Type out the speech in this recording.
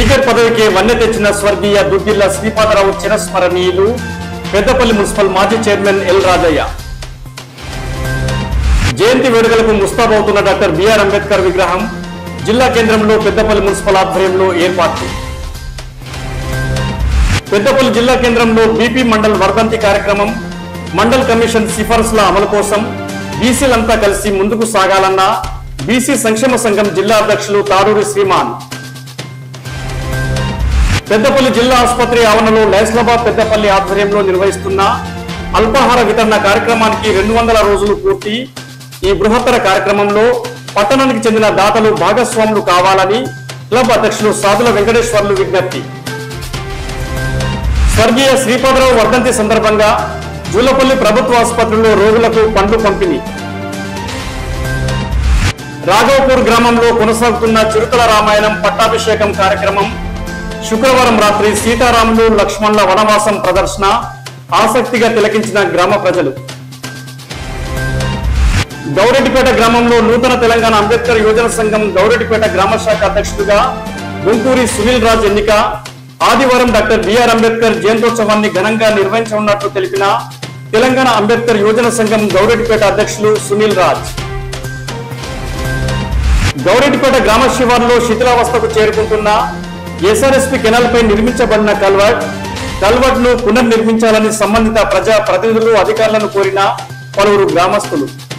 Speaker పదవికి వన్నె తెచ్చిన స్వర్గీయ దుద్దిల్ల శ్రీపాదరావు చిరస్మరణీయులు పెద్దపల్లి మున్సిపల్ మాజీ చైర్మన్ ఎల్ రాజయ్య. జయంతి వేడుకలకు ముస్తాబవుతున్న డాక్టర్ బిఆర్ అంబేద్కర్ విగ్రహం జిల్లా కేంద్రంలో పెద్దపల్లి మున్సిపల్ ఆధ్వర్యంలో ఏర్పాట్లు. పెద్దపల్లి జిల్లా కేంద్రంలో బీపీ మండల్ వర్ధంతి కార్యక్రమం, మండల్ కమిషన్ సిఫార్సుల అమలు కోసం బీసీలంతా కలిసి ముందుకు సాగాలన్న బీసీ సంక్షేమ సంఘం జిల్లా అధ్యక్షులు తాడూరి శ్రీమాన్. పెద్దపల్లి జిల్లా ఆసుపత్రి ఆవరణలో లైస్లాబాద్ పెద్దపల్లి ఆధ్వర్యంలో నిర్వహిస్తున్న అల్పాహార వితరణ కార్యక్రమానికి 200 రోజులు పూర్తి. ఈ బృహత్తర కార్యక్రమంలో పట్టణానికి చెందిన దాతలు భాగస్వాములు కావాలని క్లబ్ అధ్యక్షులు సాదుల వెంకటేశ్వర్లు విజ్ఞప్తి. స్వర్గీయ శ్రీపాదరావు వర్ధంతి సందర్భంగా జూలపల్లి ప్రభుత్వ ఆసుపత్రిలో రోగులకు పండ్లు పంపిణీ. రాఘవపూర్ గ్రామంలో కొనసాగుతున్న చిరుతల రామాయణం పట్టాభిషేకం కార్యక్రమం. శుక్రవారం రాత్రి సీతారాములు లక్ష్మణుల వనవాసం ప్రదర్శన ఆసక్తిగా తిలకించిన గ్రామ ప్రజలు. గౌరెడ్డిపేట గ్రామంలో నూతన తెలంగాణ అంబేద్కర్ యువజన సంఘం గౌరెడ్డిపేట గ్రామ శాఖ అధ్యక్షుడిగా గుంటూరి సునీల్ రాజ్ ఎన్నిక. ఆదివారం డాక్టర్ బిఆర్ అంబేద్కర్ జయంతోత్సవాన్ని ఘనంగా నిర్వహించనున్నట్లు తెలిపిన తెలంగాణ అంబేద్కర్ యువజన సంఘం గౌరెడ్డిపేట అధ్యక్షులు సునీల్ రాజ్. గౌరెడ్డిపేట గ్రామ శివార్లో శిథిలావస్థకు చేరుకుంటున్న ఎస్ఆర్ఎస్పీ కెనాల్ పై నిర్మించబడిన కల్వర్ట్ ను పునర్నిర్మించాలని సంబంధిత ప్రజా ప్రతినిధులు అధికారులను కోరిన పలువురు గ్రామస్తులు.